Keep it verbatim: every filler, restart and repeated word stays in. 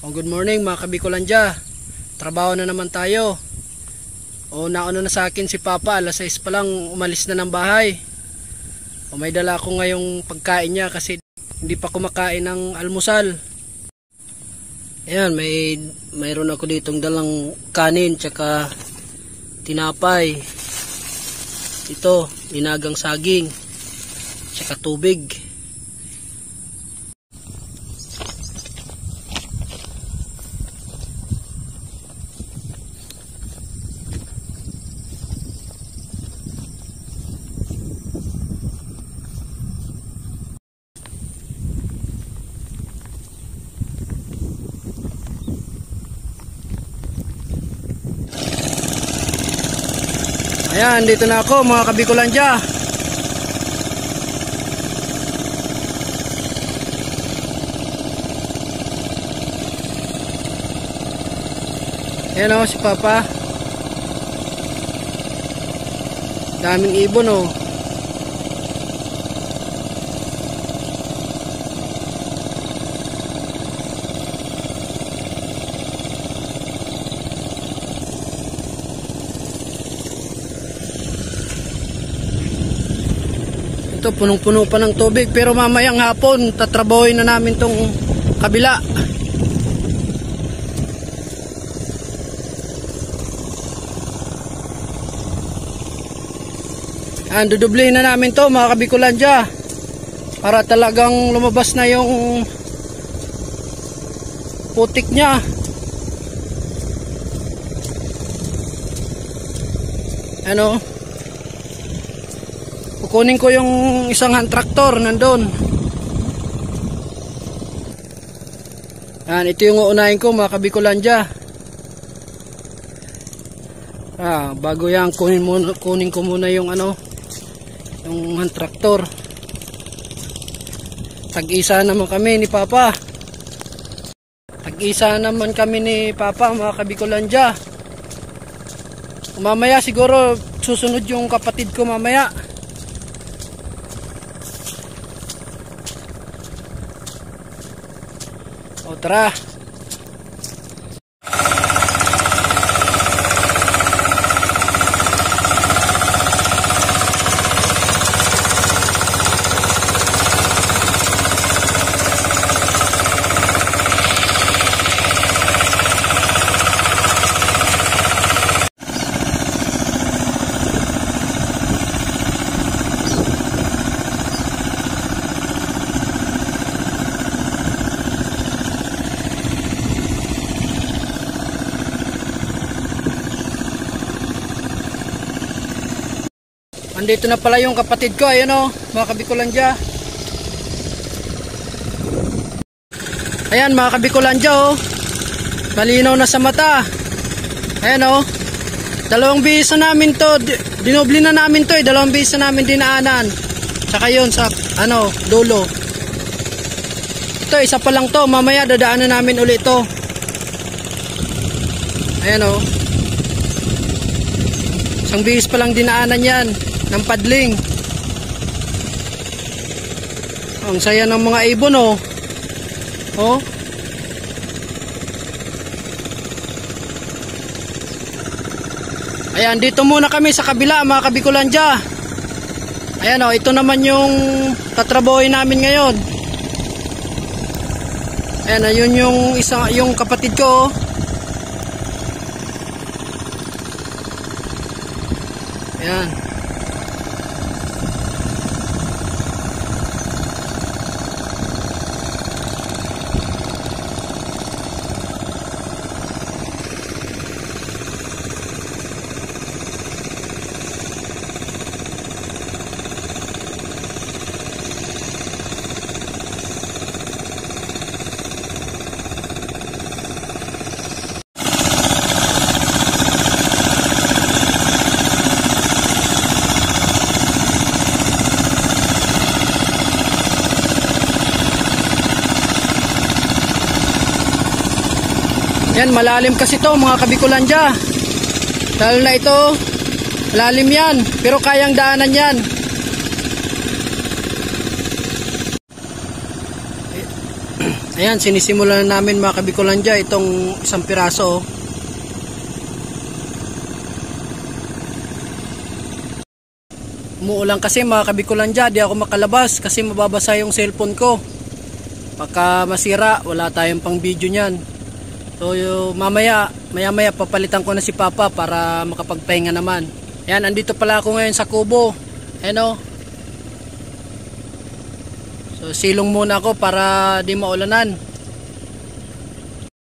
Oh, good morning mga kabikulandya. Trabaho na naman tayo. O nauna na sa akin si Papa, alas sais pa lang umalis na ng bahay. O may dala ko ngayong pagkain niya kasi hindi pa kumakain ng almusal. Ayan, may mayroon ako ditong dalang kanin tsaka tinapay. Ito, inagang saging tsaka tubig. Ayan, dito na ako mga kabikulandya. Ayan o si Papa. Daming ibon o. Ito punong-puno pa ng tubig, pero mamayang hapon tatrabahoy na namin tong kabila. Yan, dudublihin na namin to mga kabikulandya para talagang lumabas na yung putik niya. Ano? Kukunin ko yung isang hand tractor nandun. Yan, ito yung uunahin ko mga kabikulandya. Ah, bago yan kunin, muna, kunin ko muna yung ano, yung hand tractor. Tag-isa naman kami ni Papa. Tag-isa naman kami ni Papa mga kabikulandya. Mamaya siguro susunod yung kapatid ko mamaya. O tara. Andito na pala yung kapatid ko, ayun o, mga kabikulandya. Ayan mga kabikulandya o, malinaw na sa mata. Ayan o, dalawang bihis na namin to, dinubli na namin to eh, dalawang bihis na namin dinaanan. Tsaka yun sa, ano, dulo. Ito, isa pa lang to, mamaya dadaanan namin ulit to. Ayan o, isang bihis pa lang dinaanan yan ng padling. Ang saya ng mga ibon oh. Oh. Ayan, dito muna kami sa kabila mga kabikulandya. Ayan oh, ito naman yung tatrabahoy namin ngayon. Ayan, ayun yung isang yung kapatid ko oh. Ayan. Yan, malalim kasi to mga kabikulandya. Dahil na ito, malalim yan, pero kayang daanan yan. Ayan, sinisimulan na namin mga kabikulandya itong isang piraso. Umuulan kasi mga kabikulandya, di ako makalabas kasi mababasa yung cellphone ko. Pagka masira, wala tayong pang video niyan. So yung mamaya, maya maya papalitan ko na si Papa para makapagpahinga naman. Ayan, andito pala ako ngayon sa kubo. Ayan o. So silong muna ako para di maulanan.